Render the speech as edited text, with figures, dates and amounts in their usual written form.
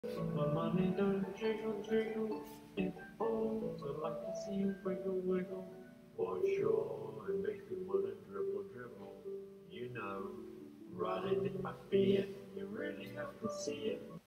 My money don't jiggle, jiggle. It falls. I like to see you wiggle, wiggle. For sure, it makes me wanna dribble, dribble. You know, riding in my Fiat, you really have to see it.